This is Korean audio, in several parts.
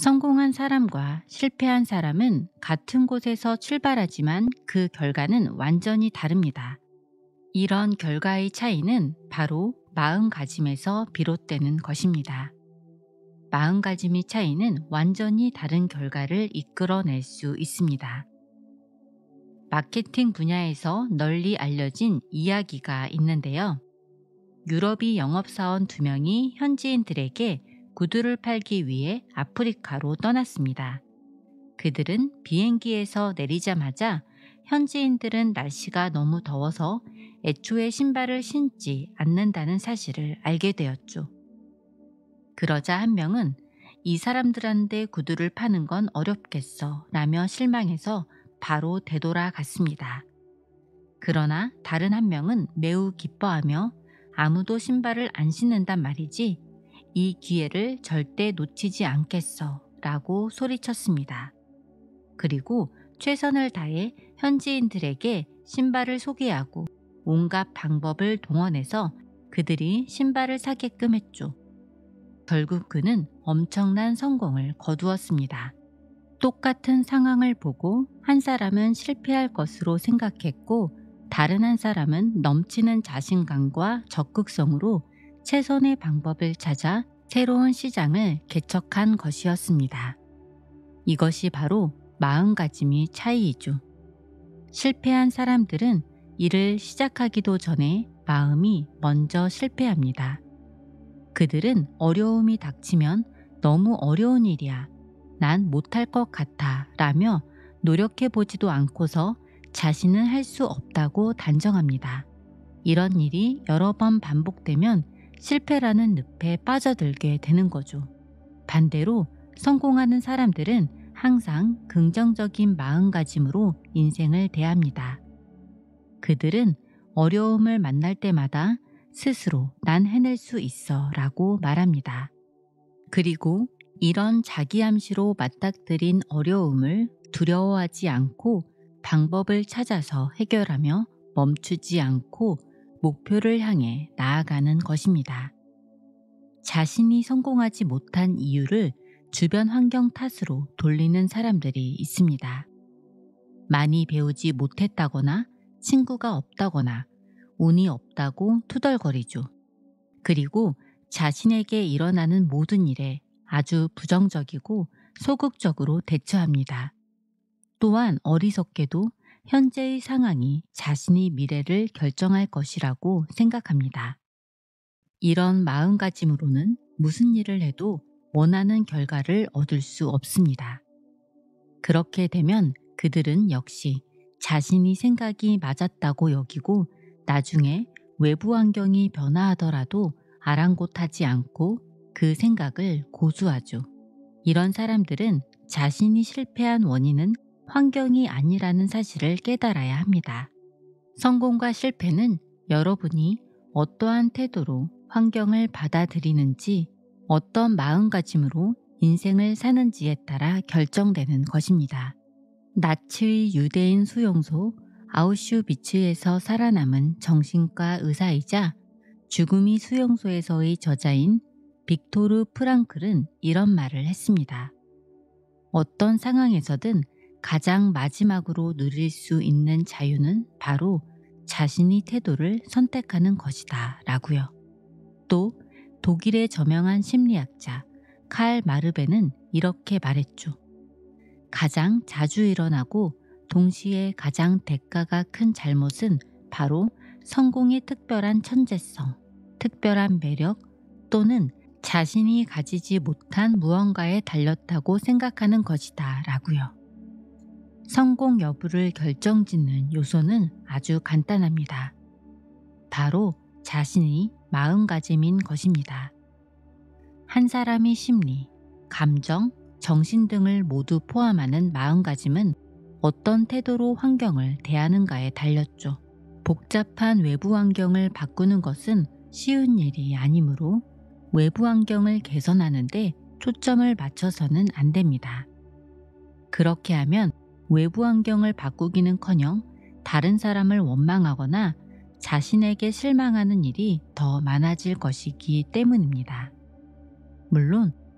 성공한 사람과 실패한 사람은 같은 곳에서 출발하지만 그 결과는 완전히 다릅니다. 이런 결과의 차이는 바로 마음가짐에서 비롯되는 것입니다. 마음가짐의 차이는 완전히 다른 결과를 이끌어낼 수 있습니다. 마케팅 분야에서 널리 알려진 이야기가 있는데요. 유럽이 영업사원 2명이 현지인들에게 구두를 팔기 위해 아프리카로 떠났습니다. 그들은 비행기에서 내리자마자 현지인들은 날씨가 너무 더워서 애초에 신발을 신지 않는다는 사실을 알게 되었죠. 그러자 한 명은 이 사람들한테 구두를 파는 건 어렵겠어 라며 실망해서 바로 되돌아갔습니다. 그러나 다른 한 명은 매우 기뻐하며 아무도 신발을 안 신는단 말이지 이 기회를 절대 놓치지 않겠어 라고 소리쳤습니다. 그리고 최선을 다해 현지인들에게 신발을 소개하고 온갖 방법을 동원해서 그들이 신발을 사게끔 했죠. 결국 그는 엄청난 성공을 거두었습니다. 똑같은 상황을 보고 한 사람은 실패할 것으로 생각했고 다른 한 사람은 넘치는 자신감과 적극성으로 최선의 방법을 찾아 새로운 시장을 개척한 것이었습니다. 이것이 바로 마음가짐의 차이이죠. 실패한 사람들은 일을 시작하기도 전에 마음이 먼저 실패합니다. 그들은 어려움이 닥치면 너무 어려운 일이야, 난 못할 것 같아 라며 노력해보지도 않고서 자신은 할 수 없다고 단정합니다. 이런 일이 여러 번 반복되면 실패라는 늪에 빠져들게 되는 거죠. 반대로 성공하는 사람들은 항상 긍정적인 마음가짐으로 인생을 대합니다. 그들은 어려움을 만날 때마다 스스로 난 해낼 수 있어 라고 말합니다. 그리고 이런 자기암시로 맞닥뜨린 어려움을 두려워하지 않고 방법을 찾아서 해결하며 멈추지 않고 목표를 향해 나아가는 것입니다. 자신이 성공하지 못한 이유를 주변 환경 탓으로 돌리는 사람들이 있습니다. 많이 배우지 못했다거나 친구가 없다거나 운이 없다고 투덜거리죠. 그리고 자신에게 일어나는 모든 일에 아주 부정적이고 소극적으로 대처합니다. 또한 어리석게도 현재의 상황이 자신의 미래를 결정할 것이라고 생각합니다. 이런 마음가짐으로는 무슨 일을 해도 원하는 결과를 얻을 수 없습니다. 그렇게 되면 그들은 역시 자신이 생각이 맞았다고 여기고 나중에 외부 환경이 변화하더라도 아랑곳하지 않고 그 생각을 고수하죠. 이런 사람들은 자신이 실패한 원인은 환경이 아니라는 사실을 깨달아야 합니다. 성공과 실패는 여러분이 어떠한 태도로 환경을 받아들이는지, 어떤 마음가짐으로 인생을 사는지에 따라 결정되는 것입니다. 나치의 유대인 수용소 아우슈비츠에서 살아남은 정신과 의사이자 죽음이 수용소에서의 저자인 빅토르 프랑클은 이런 말을 했습니다. 어떤 상황에서든 가장 마지막으로 누릴 수 있는 자유는 바로 자신의 태도를 선택하는 것이다 라고요. 또 독일의 저명한 심리학자 칼 마르베는 이렇게 말했죠. 가장 자주 일어나고 동시에 가장 대가가 큰 잘못은 바로 성공의 특별한 천재성, 특별한 매력 또는 자신이 가지지 못한 무언가에 달렸다고 생각하는 것이다 라고요. 성공 여부를 결정짓는 요소는 아주 간단합니다. 바로 자신의 마음가짐인 것입니다. 한 사람의 심리, 감정, 정신 등을 모두 포함하는 마음가짐은 어떤 태도로 환경을 대하는가에 달렸죠. 복잡한 외부 환경을 바꾸는 것은 쉬운 일이 아니므로 외부 환경을 개선하는 데 초점을 맞춰서는 안 됩니다. 그렇게 하면 외부 환경을 바꾸기는커녕 다른 사람을 원망하거나 자신에게 실망하는 일이 더 많아질 것이기 때문입니다. 물론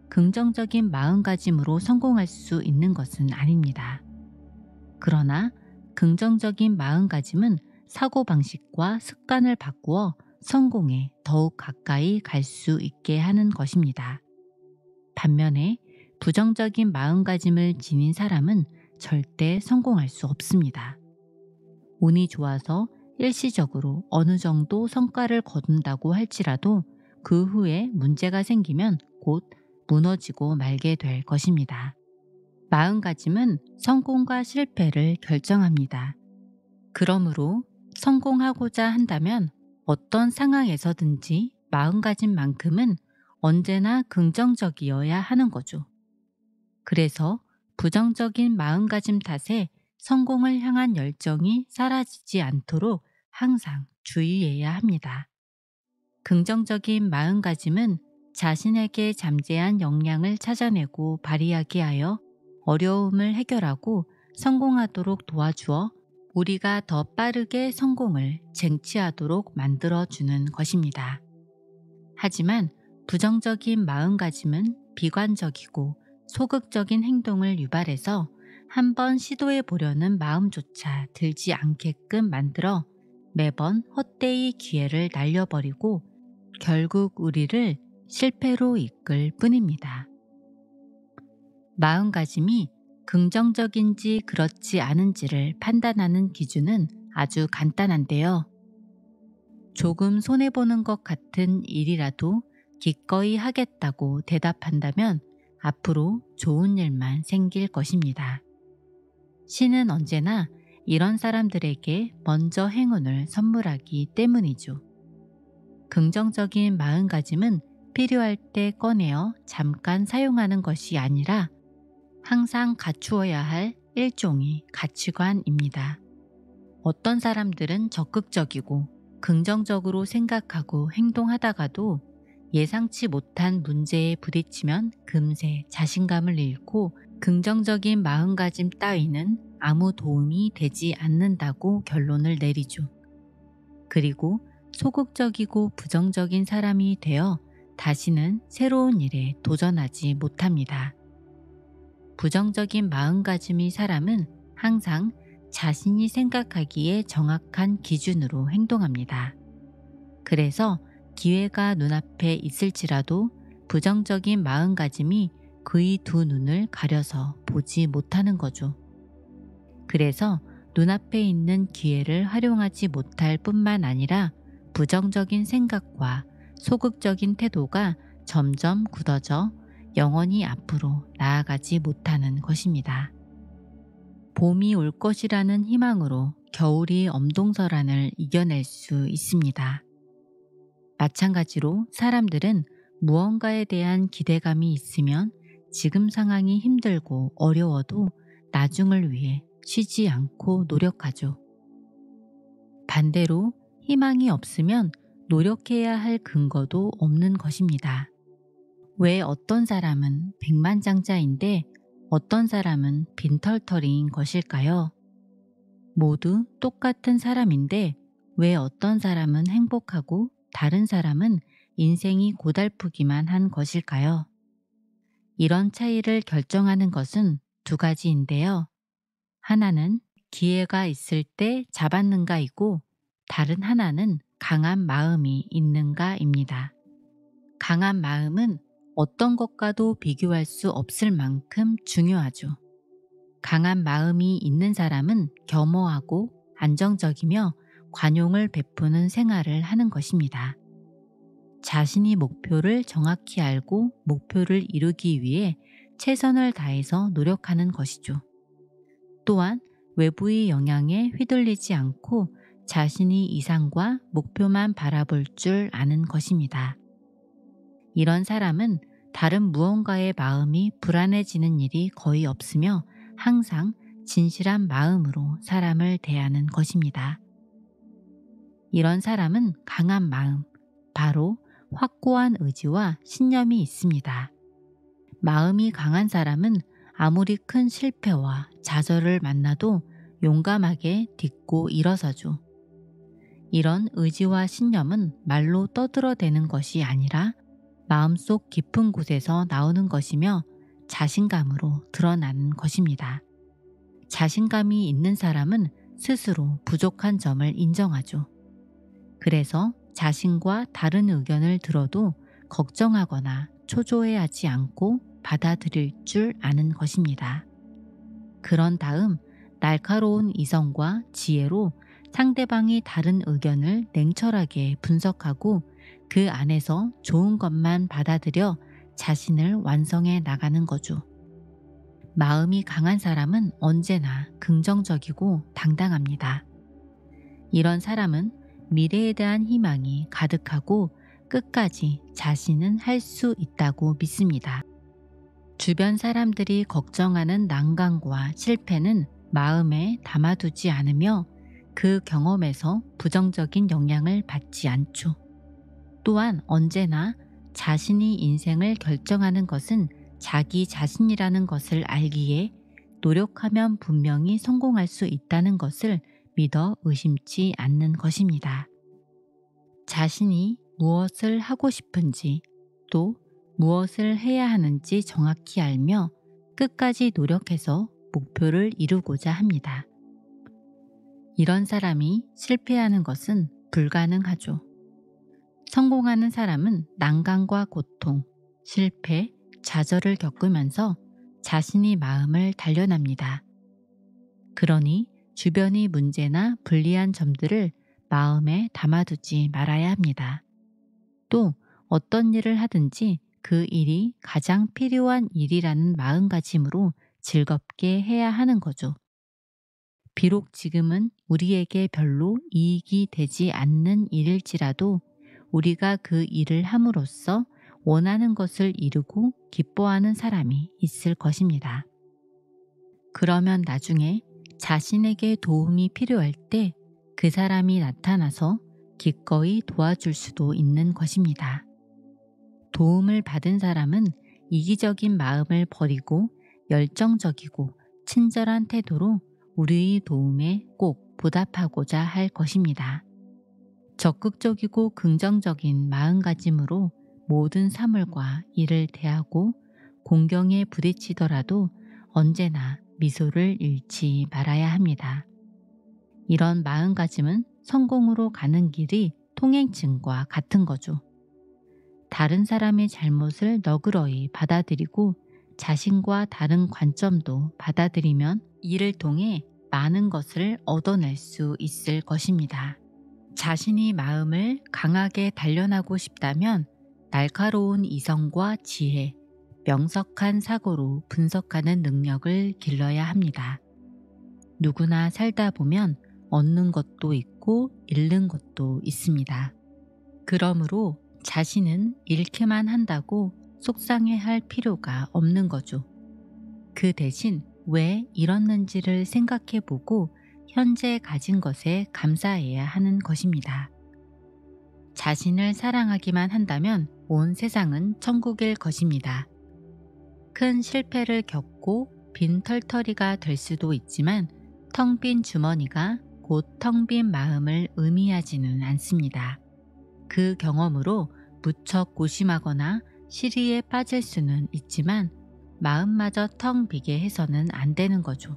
긍정적인 마음가짐으로 성공할 수 있는 것은 아닙니다. 그러나 긍정적인 마음가짐은 사고방식과 습관을 바꾸어 성공에 더욱 가까이 갈 수 있게 하는 것입니다. 반면에 부정적인 마음가짐을 지닌 사람은 절대 성공할 수 없습니다. 운이 좋아서 일시적으로 어느 정도 성과를 거둔다고 할지라도 그 후에 문제가 생기면 곧 무너지고 말게 될 것입니다. 마음가짐은 성공과 실패를 결정합니다. 그러므로 성공하고자 한다면 어떤 상황에서든지 마음가짐만큼은 언제나 긍정적이어야 하는 거죠. 그래서 부정적인 마음가짐 탓에 성공을 향한 열정이 사라지지 않도록 항상 주의해야 합니다. 긍정적인 마음가짐은 자신에게 잠재한 역량을 찾아내고 발휘하게 하여 어려움을 해결하고 성공하도록 도와주어 우리가 더 빠르게 성공을 쟁취하도록 만들어주는 것입니다. 하지만 부정적인 마음가짐은 비관적이고 소극적인 행동을 유발해서 한번 시도해 보려는 마음조차 들지 않게끔 만들어 매번 헛되이 기회를 날려버리고 결국 우리를 실패로 이끌 뿐입니다. 마음가짐이 긍정적인지 그렇지 않은지를 판단하는 기준은 아주 간단한데요. 조금 손해보는 것 같은 일이라도 기꺼이 하겠다고 대답한다면 앞으로 좋은 일만 생길 것입니다. 신은 언제나 이런 사람들에게 먼저 행운을 선물하기 때문이죠. 긍정적인 마음가짐은 필요할 때 꺼내어 잠깐 사용하는 것이 아니라 항상 갖추어야 할 일종의 가치관입니다. 어떤 사람들은 적극적이고 긍정적으로 생각하고 행동하다가도 예상치 못한 문제에 부딪히면 금세 자신감을 잃고 긍정적인 마음가짐 따위는 아무 도움이 되지 않는다고 결론을 내리죠. 그리고 소극적이고 부정적인 사람이 되어 다시는 새로운 일에 도전하지 못합니다. 부정적인 마음가짐의 사람은 항상 자신이 생각하기에 정확한 기준으로 행동합니다. 그래서 기회가 눈앞에 있을지라도 부정적인 마음가짐이 그의 두 눈을 가려서 보지 못하는 거죠. 그래서 눈앞에 있는 기회를 활용하지 못할 뿐만 아니라 부정적인 생각과 소극적인 태도가 점점 굳어져 영원히 앞으로 나아가지 못하는 것입니다. 봄이 올 것이라는 희망으로 겨울이 엄동설한을 이겨낼 수 있습니다. 마찬가지로 사람들은 무언가에 대한 기대감이 있으면 지금 상황이 힘들고 어려워도 나중을 위해 쉬지 않고 노력하죠. 반대로 희망이 없으면 노력해야 할 근거도 없는 것입니다. 왜 어떤 사람은 백만장자인데 어떤 사람은 빈털터리인 것일까요? 모두 똑같은 사람인데 왜 어떤 사람은 행복하고 다른 사람은 인생이 고달프기만 한 것일까요? 이런 차이를 결정하는 것은 두 가지인데요. 하나는 기회가 있을 때 잡았는가이고 다른 하나는 강한 마음이 있는가입니다. 강한 마음은 어떤 것과도 비교할 수 없을 만큼 중요하죠. 강한 마음이 있는 사람은 겸허하고 안정적이며 관용을 베푸는 생활을 하는 것입니다. 자신이 목표를 정확히 알고 목표를 이루기 위해 최선을 다해서 노력하는 것이죠. 또한 외부의 영향에 휘둘리지 않고 자신이 이상과 목표만 바라볼 줄 아는 것입니다. 이런 사람은 다른 무언가의 마음이 불안해지는 일이 거의 없으며 항상 진실한 마음으로 사람을 대하는 것입니다. 이런 사람은 강한 마음, 바로 확고한 의지와 신념이 있습니다. 마음이 강한 사람은 아무리 큰 실패와 좌절을 만나도 용감하게 딛고 일어서죠. 이런 의지와 신념은 말로 떠들어대는 것이 아니라 마음속 깊은 곳에서 나오는 것이며 자신감으로 드러나는 것입니다. 자신감이 있는 사람은 스스로 부족한 점을 인정하죠. 그래서 자신과 다른 의견을 들어도 걱정하거나 초조해하지 않고 받아들일 줄 아는 것입니다. 그런 다음 날카로운 이성과 지혜로 상대방이 다른 의견을 냉철하게 분석하고 그 안에서 좋은 것만 받아들여 자신을 완성해 나가는 거죠. 마음이 강한 사람은 언제나 긍정적이고 당당합니다. 이런 사람은 미래에 대한 희망이 가득하고 끝까지 자신은 할 수 있다고 믿습니다. 주변 사람들이 걱정하는 난관과 실패는 마음에 담아두지 않으며 그 경험에서 부정적인 영향을 받지 않죠. 또한 언제나 자신이 인생을 결정하는 것은 자기 자신이라는 것을 알기에 노력하면 분명히 성공할 수 있다는 것을 믿어 의심치 않는 것입니다. 자신이 무엇을 하고 싶은지 또 무엇을 해야 하는지 정확히 알며 끝까지 노력해서 목표를 이루고자 합니다. 이런 사람이 실패하는 것은 불가능하죠. 성공하는 사람은 난관과 고통, 실패, 좌절을 겪으면서 자신이 마음을 단련합니다. 그러니 주변의 문제나 불리한 점들을 마음에 담아두지 말아야 합니다. 또 어떤 일을 하든지 그 일이 가장 필요한 일이라는 마음가짐으로 즐겁게 해야 하는 거죠. 비록 지금은 우리에게 별로 이익이 되지 않는 일일지라도 우리가 그 일을 함으로써 원하는 것을 이루고 기뻐하는 사람이 있을 것입니다. 그러면 나중에 자신에게 도움이 필요할 때 그 사람이 나타나서 기꺼이 도와줄 수도 있는 것입니다. 도움을 받은 사람은 이기적인 마음을 버리고 열정적이고 친절한 태도로 우리의 도움에 꼭 보답하고자 할 것입니다. 적극적이고 긍정적인 마음가짐으로 모든 사물과 일을 대하고 공경에 부딪히더라도 언제나 미소를 잃지 말아야 합니다. 이런 마음가짐은 성공으로 가는 길이 통행증과 같은 거죠. 다른 사람의 잘못을 너그러이 받아들이고 자신과 다른 관점도 받아들이면 이를 통해 많은 것을 얻어낼 수 있을 것입니다. 자신이 마음을 강하게 단련하고 싶다면 날카로운 이성과 지혜, 명석한 사고로 분석하는 능력을 길러야 합니다. 누구나 살다 보면 얻는 것도 있고 잃는 것도 있습니다. 그러므로 자신은 잃기만 한다고 속상해할 필요가 없는 거죠. 그 대신 왜 잃었는지를 생각해보고 현재 가진 것에 감사해야 하는 것입니다. 자신을 사랑하기만 한다면 온 세상은 천국일 것입니다. 큰 실패를 겪고 빈 털터리가 될 수도 있지만 텅 빈 주머니가 곧 텅 빈 마음을 의미하지는 않습니다. 그 경험으로 무척 고심하거나 시리에 빠질 수는 있지만 마음마저 텅 비게 해서는 안 되는 거죠.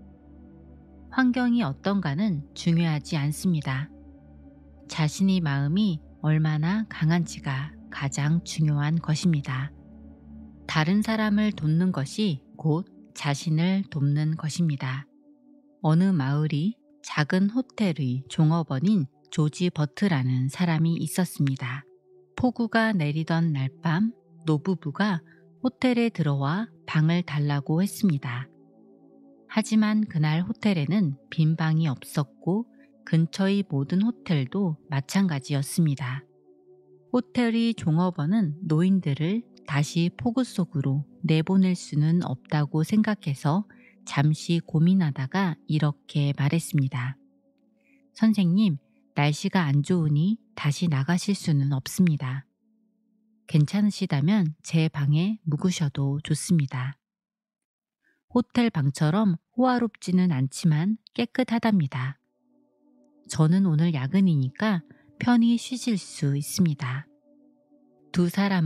환경이 어떤가는 중요하지 않습니다. 자신의 마음이 얼마나 강한지가 가장 중요한 것입니다. 다른 사람을 돕는 것이 곧 자신을 돕는 것입니다. 어느 마을이 작은 호텔의 종업원인 조지 버트라는 사람이 있었습니다. 폭우가 내리던 날 밤 노부부가 호텔에 들어와 방을 달라고 했습니다. 하지만 그날 호텔에는 빈 방이 없었고 근처의 모든 호텔도 마찬가지였습니다. 호텔의 종업원은 노인들을 다시 폭우 속으로 내보낼 수는 없다고 생각해서 잠시 고민하다가 이렇게 말했습니다. 선생님, 날씨가 안 좋으니 다시 나가실 수는 없습니다. 괜찮으시다면 제 방에 묵으셔도 좋습니다. 호텔 방처럼 호화롭지는 않지만 깨끗하답니다. 저는 오늘 야근이니까 편히 쉬실 수 있습니다. 두 사람은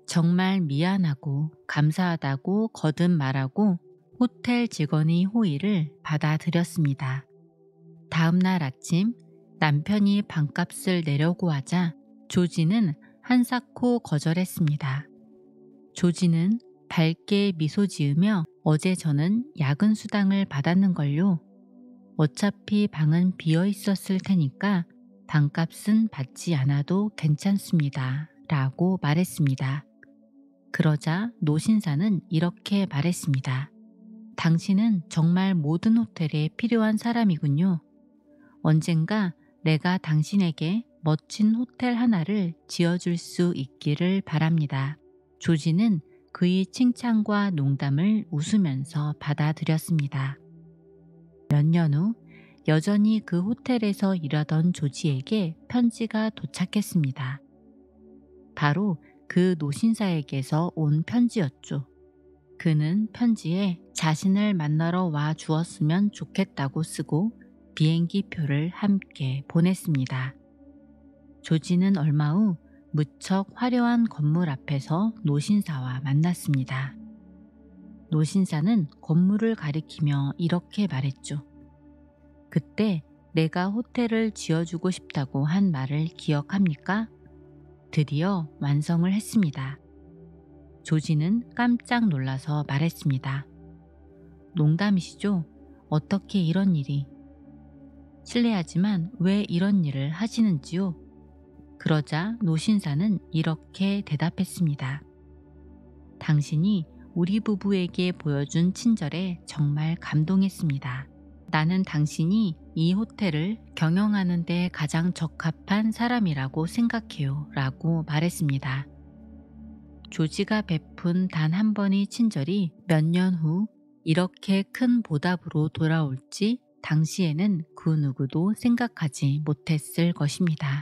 정말 미안하고 감사하다고 거듭 말하고 호텔 직원의 호의를 받아들였습니다. 다음 날 아침 남편이 방값을 내려고 하자 조지는 한사코 거절했습니다. 조지는 밝게 미소 지으며 어제 저는 야근 수당을 받았는걸요. 어차피 방은 비어 있었을 테니까 방값은 받지 않아도 괜찮습니다. 라고 말했습니다. 그러자 노신사는 이렇게 말했습니다. 당신은 정말 모든 호텔에 필요한 사람이군요. 언젠가 내가 당신에게 멋진 호텔 하나를 지어줄 수 있기를 바랍니다. 조지는 그의 칭찬과 농담을 웃으면서 받아들였습니다. 몇 년 후 여전히 그 호텔에서 일하던 조지에게 편지가 도착했습니다. 바로 그 노신사에게서 온 편지였죠. 그는 편지에 자신을 만나러 와 주었으면 좋겠다고 쓰고 비행기 표를 함께 보냈습니다. 조지는 얼마 후 무척 화려한 건물 앞에서 노신사와 만났습니다. 노신사는 건물을 가리키며 이렇게 말했죠. 그때 내가 호텔을 지어주고 싶다고 한 말을 기억합니까? 드디어 완성을 했습니다. 조지는 깜짝 놀라서 말했습니다. 농담이시죠? 어떻게 이런 일이? 실례하지만 왜 이런 일을 하시는지요? 그러자 노신사는 이렇게 대답했습니다. 당신이 우리 부부에게 보여준 친절에 정말 감동했습니다. 나는 당신이 이 호텔을 경영하는 데 가장 적합한 사람이라고 생각해요. 라고 말했습니다. 조지가 베푼 단 한 번의 친절이 몇 년 후 이렇게 큰 보답으로 돌아올지 당시에는 그 누구도 생각하지 못했을 것입니다.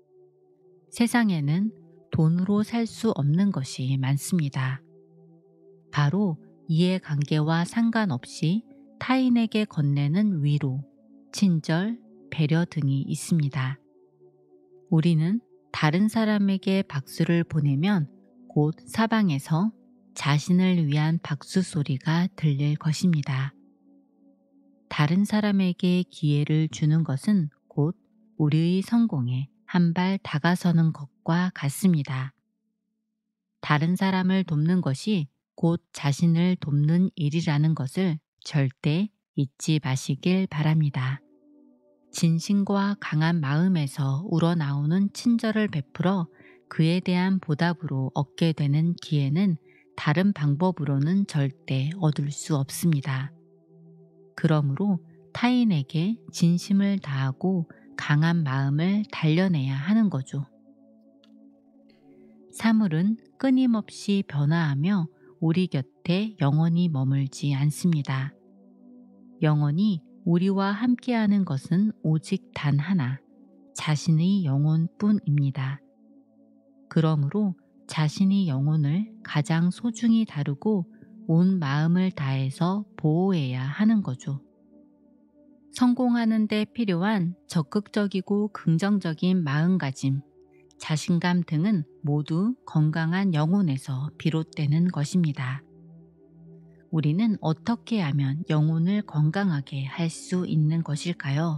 세상에는 돈으로 살 수 없는 것이 많습니다. 바로 이해관계와 상관없이 타인에게 건네는 위로, 친절, 배려 등이 있습니다. 우리는 다른 사람에게 박수를 보내면 곧 사방에서 자신을 위한 박수 소리가 들릴 것입니다. 다른 사람에게 기회를 주는 것은 곧 우리의 성공에 한 발 다가서는 것과 같습니다. 다른 사람을 돕는 것이 곧 자신을 돕는 일이라는 것을 절대 잊지 마시길 바랍니다. 진심과 강한 마음에서 우러나오는 친절을 베풀어 그에 대한 보답으로 얻게 되는 기회는 다른 방법으로는 절대 얻을 수 없습니다. 그러므로 타인에게 진심을 다하고 강한 마음을 단련해야 하는 거죠. 사물은 끊임없이 변화하며 우리 곁에 영원히 머물지 않습니다. 영원히 우리와 함께하는 것은 오직 단 하나, 자신의 영혼뿐입니다. 그러므로 자신의 영혼을 가장 소중히 다루고 온 마음을 다해서 보호해야 하는 거죠. 성공하는 데 필요한 적극적이고 긍정적인 마음가짐, 자신감 등은 모두 건강한 영혼에서 비롯되는 것입니다. 우리는 어떻게 하면 영혼을 건강하게 할 수 있는 것일까요?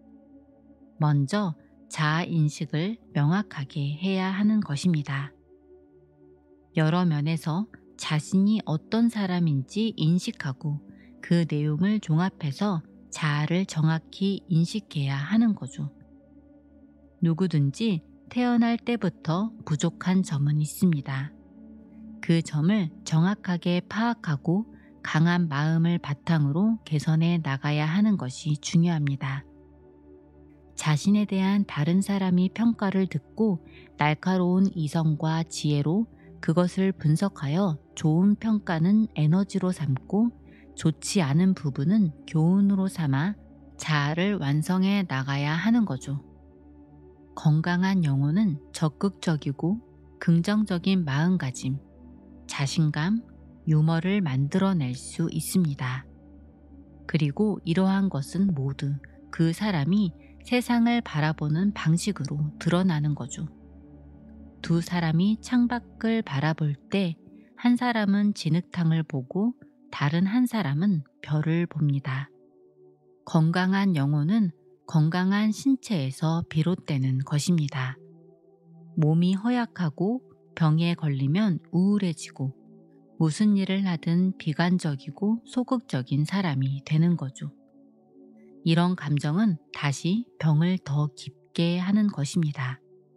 먼저 자아인식을 명확하게 해야 하는 것입니다. 여러 면에서 자신이 어떤 사람인지 인식하고 그 내용을 종합해서 자아를 정확히 인식해야 하는 거죠. 누구든지 태어날 때부터 부족한 점은 있습니다. 그 점을 정확하게 파악하고 강한 마음을 바탕으로 개선해 나가야 하는 것이 중요합니다. 자신에 대한 다른 사람이 평가를 듣고 날카로운 이성과 지혜로 그것을 분석하여 좋은 평가는 에너지로 삼고 좋지 않은 부분은 교훈으로 삼아 자아를 완성해 나가야 하는 거죠. 건강한 영혼은 적극적이고 긍정적인 마음가짐, 자신감, 유머를 만들어낼 수 있습니다. 그리고 이러한 것은 모두 그 사람이 세상을 바라보는 방식으로 드러나는 거죠. 두 사람이 창밖을 바라볼 때 한 사람은 진흙탕을 보고 다른 한 사람은 별을 봅니다. 건강한 영혼은 건강한 신체에서 비롯되는 것입니다. 몸이 허약하고 병에 걸리면 우울해지고 무슨 일을 하든 비관적이고 소극적인 사람이 되는 거죠. 이런 감정은 다시 병을 더 깊게 하는 것입니다.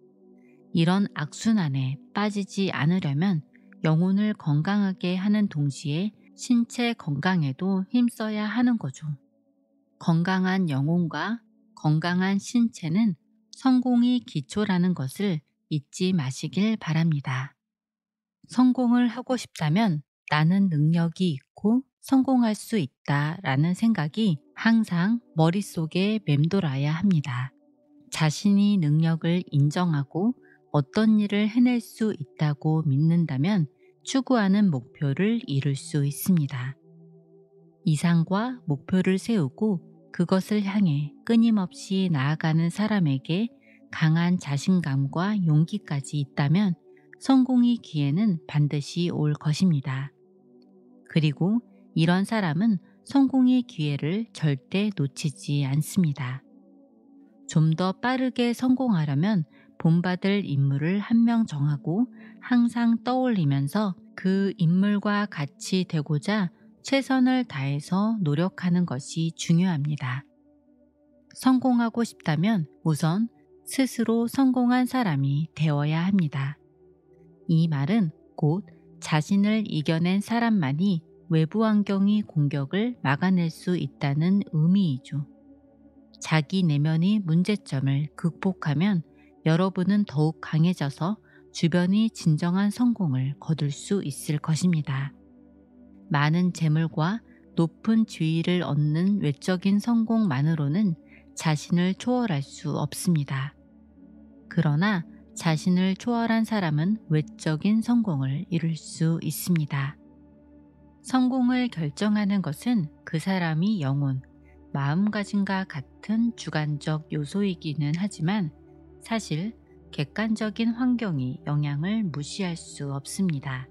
이런 악순환에 빠지지 않으려면 영혼을 건강하게 하는 동시에 신체 건강에도 힘써야 하는 거죠. 건강한 영혼과 건강한 신체는 성공이 기초라는 것을 잊지 마시길 바랍니다. 성공을 하고 싶다면 나는 능력이 있고 성공할 수 있다라는 생각이 항상 머릿속에 맴돌아야 합니다. 자신이 능력을 인정하고 어떤 일을 해낼 수 있다고 믿는다면 추구하는 목표를 이룰 수 있습니다. 이상과 목표를 세우고 그것을 향해 끊임없이 나아가는 사람에게 강한 자신감과 용기까지 있다면 성공의 기회는 반드시 올 것입니다. 그리고 이런 사람은 성공의 기회를 절대 놓치지 않습니다. 좀 더 빠르게 성공하려면 본받을 인물을 한 명 정하고 항상 떠올리면서 그 인물과 같이 되고자 최선을 다해서 노력하는 것이 중요합니다. 성공하고 싶다면 우선 스스로 성공한 사람이 되어야 합니다. 이 말은 곧 자신을 이겨낸 사람만이 외부 환경의 공격을 막아낼 수 있다는 의미이죠. 자기 내면의 문제점을 극복하면 여러분은 더욱 강해져서 주변이 진정한 성공을 거둘 수 있을 것입니다. 많은 재물과 높은 지위를 얻는 외적인 성공만으로는 자신을 초월할 수 없습니다. 그러나 자신을 초월한 사람은 외적인 성공을 이룰 수 있습니다. 성공을 결정하는 것은 그 사람이 영혼, 마음가짐과 같은 주관적 요소이기는 하지만 사실 객관적인 환경이 영향을 무시할 수 없습니다.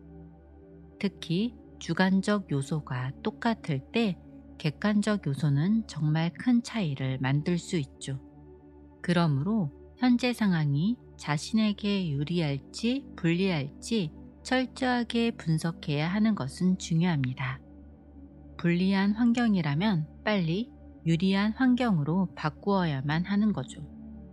특히 주관적 요소가 똑같을 때 객관적 요소는 정말 큰 차이를 만들 수 있죠. 그러므로 현재 상황이 자신에게 유리할지 불리할지 철저하게 분석해야 하는 것은 중요합니다. 불리한 환경이라면 빨리 유리한 환경으로 바꾸어야만 하는 거죠.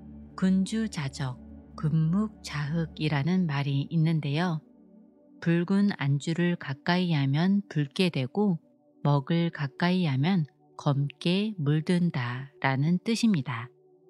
군주자적, 금묵자흑이라는 말이 있는데요. 붉은 안주를 가까이 하면 붉게 되고 먹을 가까이 하면 검게 물든다 라는 뜻입니다.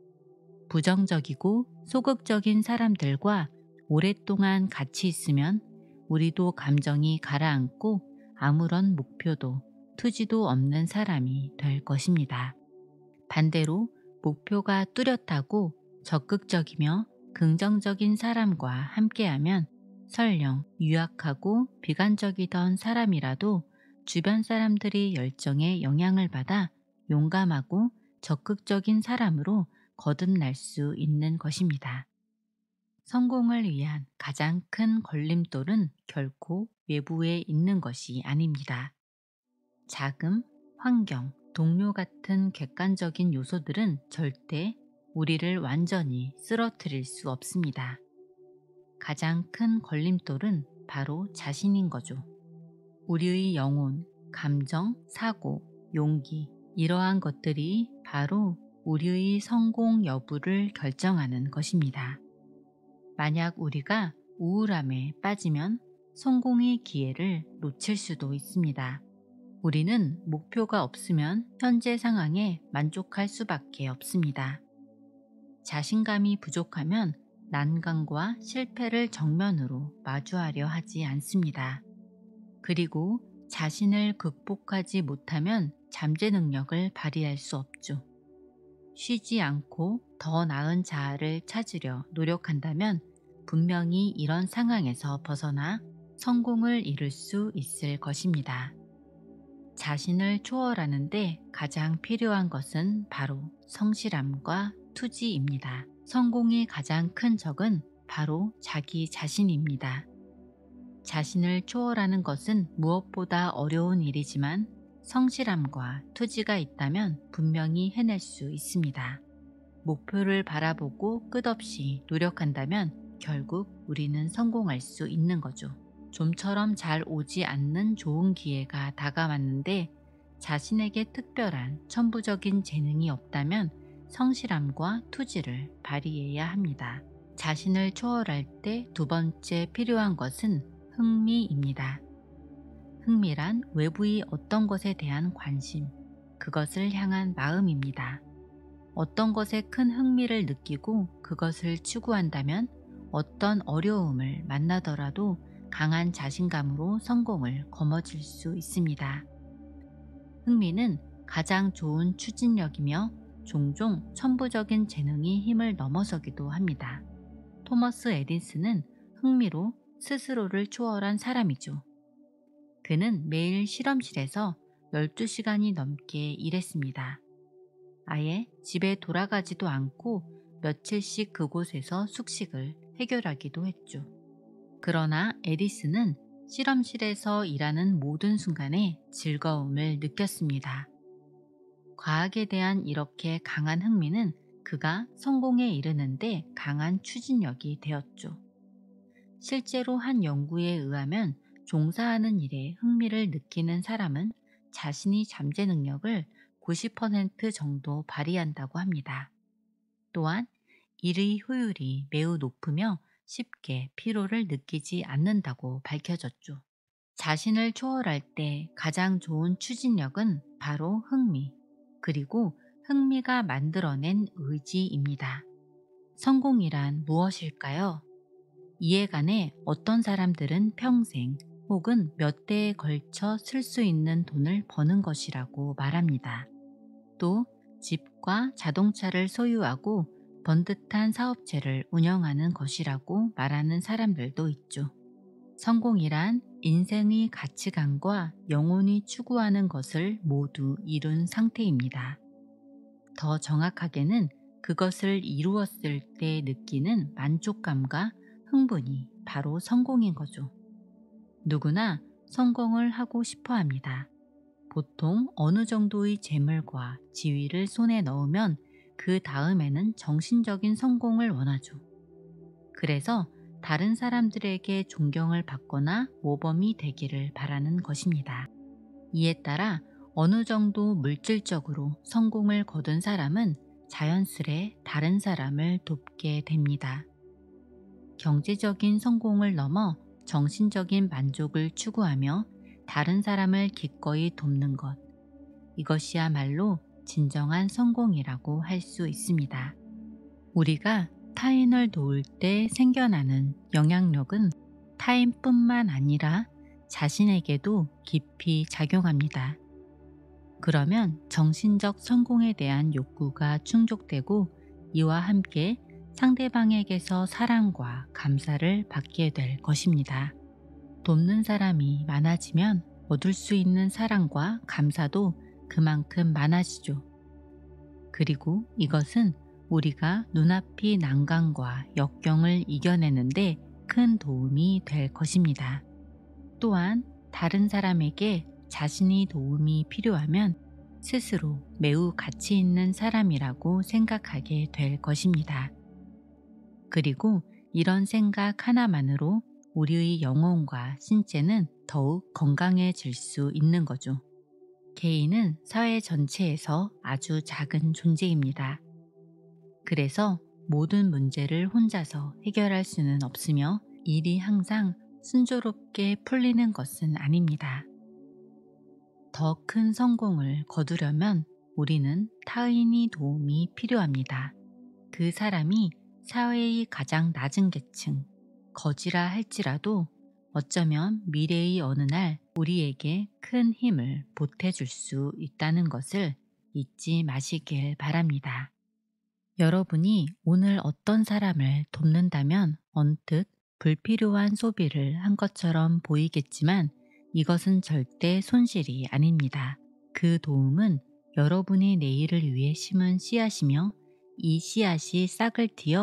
부정적이고 소극적인 사람들과 오랫동안 같이 있으면 우리도 감정이 가라앉고 아무런 목표도 투지도 없는 사람이 될 것입니다. 반대로 목표가 뚜렷하고 적극적이며 긍정적인 사람과 함께하면 설령 유약하고 비관적이던 사람이라도 주변 사람들이 열정에 영향을 받아 용감하고 적극적인 사람으로 거듭날 수 있는 것입니다. 성공을 위한 가장 큰 걸림돌은 결코 외부에 있는 것이 아닙니다. 자금, 환경, 동료 같은 객관적인 요소들은 절대 우리를 완전히 쓰러뜨릴 수 없습니다. 가장 큰 걸림돌은 바로 자신인 거죠. 우리의 영혼, 감정, 사고, 용기, 이러한 것들이 바로 우리의 성공 여부를 결정하는 것입니다. 만약 우리가 우울함에 빠지면 성공의 기회를 놓칠 수도 있습니다. 우리는 목표가 없으면 현재 상황에 만족할 수밖에 없습니다. 자신감이 부족하면 난관과 실패를 정면으로 마주하려 하지 않습니다. 그리고 자신을 극복하지 못하면 잠재 능력을 발휘할 수 없죠. 쉬지 않고 더 나은 자아를 찾으려 노력한다면 분명히 이런 상황에서 벗어나 성공을 이룰 수 있을 것입니다. 자신을 초월하는 데 가장 필요한 것은 바로 성실함과 투지입니다. 성공의 가장 큰 적은 바로 자기 자신입니다. 자신을 초월하는 것은 무엇보다 어려운 일이지만 성실함과 투지가 있다면 분명히 해낼 수 있습니다. 목표를 바라보고 끝없이 노력한다면 결국 우리는 성공할 수 있는 거죠. 좀처럼 잘 오지 않는 좋은 기회가 다가왔는데 자신에게 특별한 천부적인 재능이 없다면 성실함과 투지를 발휘해야 합니다. 자신을 초월할 때 두 번째 필요한 것은 흥미입니다. 흥미란 외부의 어떤 것에 대한 관심, 그것을 향한 마음입니다. 어떤 것에 큰 흥미를 느끼고 그것을 추구한다면 어떤 어려움을 만나더라도 강한 자신감으로 성공을 거머쥘 수 있습니다. 흥미는 가장 좋은 추진력이며 종종 천부적인 재능이 힘을 넘어서기도 합니다. 토머스 에디슨은 흥미로 스스로를 초월한 사람이죠. 그는 매일 실험실에서 12시간이 넘게 일했습니다. 아예 집에 돌아가지도 않고 며칠씩 그곳에서 숙식을 해결하기도 했죠. 그러나 에디슨은 실험실에서 일하는 모든 순간에 즐거움을 느꼈습니다. 과학에 대한 이렇게 강한 흥미는 그가 성공에 이르는데 강한 추진력이 되었죠. 실제로 한 연구에 의하면 종사하는 일에 흥미를 느끼는 사람은 자신이 잠재 능력을 90% 정도 발휘한다고 합니다. 또한 일의 효율이 매우 높으며 쉽게 피로를 느끼지 않는다고 밝혀졌죠. 자신을 초월할 때 가장 좋은 추진력은 바로 흥미, 그리고 흥미가 만들어낸 의지입니다. 성공이란 무엇일까요? 이해관에 어떤 사람들은 평생 혹은 몇 대에 걸쳐 쓸 수 있는 돈을 버는 것이라고 말합니다. 또 집과 자동차를 소유하고 번듯한 사업체를 운영하는 것이라고 말하는 사람들도 있죠. 성공이란 인생의 가치관과 영혼이 추구하는 것을 모두 이룬 상태입니다. 더 정확하게는 그것을 이루었을 때 느끼는 만족감과 흥분이 바로 성공인 거죠. 누구나 성공을 하고 싶어 합니다. 보통 어느 정도의 재물과 지위를 손에 넣으면 그 다음에는 정신적인 성공을 원하죠. 그래서 다른 사람들에게 존경을 받거나 모범이 되기를 바라는 것입니다. 이에 따라 어느 정도 물질적으로 성공을 거둔 사람은 자연스레 다른 사람을 돕게 됩니다. 경제적인 성공을 넘어 정신적인 만족을 추구하며 다른 사람을 기꺼이 돕는 것, 이것이야말로 진정한 성공이라고 할 수 있습니다. 우리가 타인을 도울 때 생겨나는 영향력은 타인뿐만 아니라 자신에게도 깊이 작용합니다. 그러면 정신적 성공에 대한 욕구가 충족되고 이와 함께 상대방에게서 사랑과 감사를 받게 될 것입니다. 돕는 사람이 많아지면 얻을 수 있는 사랑과 감사도 그만큼 많아지죠. 그리고 이것은 우리가 눈앞의 난관과 역경을 이겨내는데 큰 도움이 될 것입니다. 또한 다른 사람에게 자신이 도움이 필요하면 스스로 매우 가치 있는 사람이라고 생각하게 될 것입니다. 그리고 이런 생각 하나만으로 우리의 영혼과 신체는 더욱 건강해질 수 있는 거죠. 개인은 사회 전체에서 아주 작은 존재입니다. 그래서 모든 문제를 혼자서 해결할 수는 없으며 일이 항상 순조롭게 풀리는 것은 아닙니다. 더 큰 성공을 거두려면 우리는 타인의 도움이 필요합니다. 그 사람이 사회의 가장 낮은 계층, 거지라 할지라도 어쩌면 미래의 어느 날 우리에게 큰 힘을 보태줄 수 있다는 것을 잊지 마시길 바랍니다. 여러분이 오늘 어떤 사람을 돕는다면 언뜻 불필요한 소비를 한 것처럼 보이겠지만 이것은 절대 손실이 아닙니다. 그 도움은 여러분이 내일을 위해 심은 씨앗이며 이 씨앗이 싹을 틔어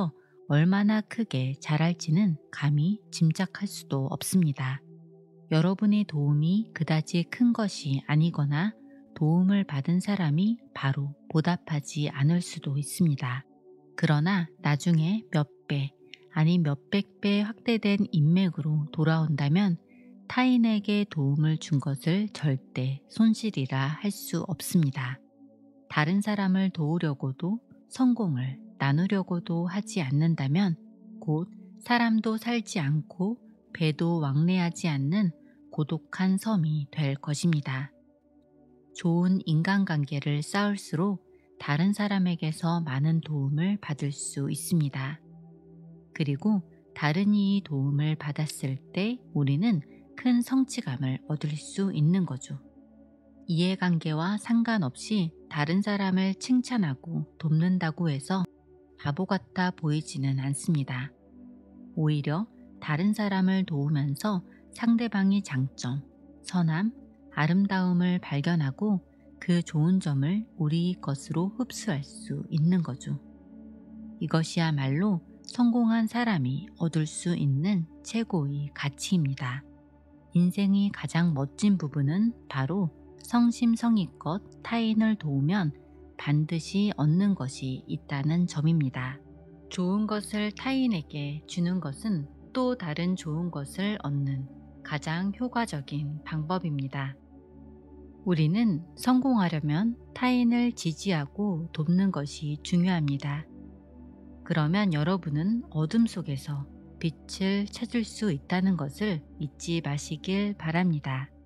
얼마나 크게 자랄지는 감히 짐작할 수도 없습니다. 여러분의 도움이 그다지 큰 것이 아니거나 도움을 받은 사람이 바로 보답하지 않을 수도 있습니다. 그러나 나중에 몇 배, 아니 몇백 배 확대된 인맥으로 돌아온다면 타인에게 도움을 준 것을 절대 손실이라 할 수 없습니다. 다른 사람을 도우려고도 성공을 나누려고도 하지 않는다면 곧 사람도 살지 않고 배도 왕래하지 않는 고독한 섬이 될 것입니다. 좋은 인간관계를 쌓을수록 다른 사람에게서 많은 도움을 받을 수 있습니다. 그리고 다른 이의 도움을 받았을 때 우리는 큰 성취감을 얻을 수 있는 거죠. 이해관계와 상관없이 다른 사람을 칭찬하고 돕는다고 해서 바보 같아 보이지는 않습니다. 오히려 다른 사람을 도우면서 상대방의 장점, 선함, 아름다움을 발견하고 그 좋은 점을 우리 것으로 흡수할 수 있는 거죠. 이것이야말로 성공한 사람이 얻을 수 있는 최고의 가치입니다. 인생의 가장 멋진 부분은 바로 성심성의껏 타인을 도우면 반드시 얻는 것이 있다는 점입니다. 좋은 것을 타인에게 주는 것은 또 다른 좋은 것을 얻는 가장 효과적인 방법입니다. 우리는 성공하려면 타인을 지지하고 돕는 것이 중요합니다. 그러면 여러분은 어둠 속에서 빛을 찾을 수 있다는 것을 잊지 마시길 바랍니다.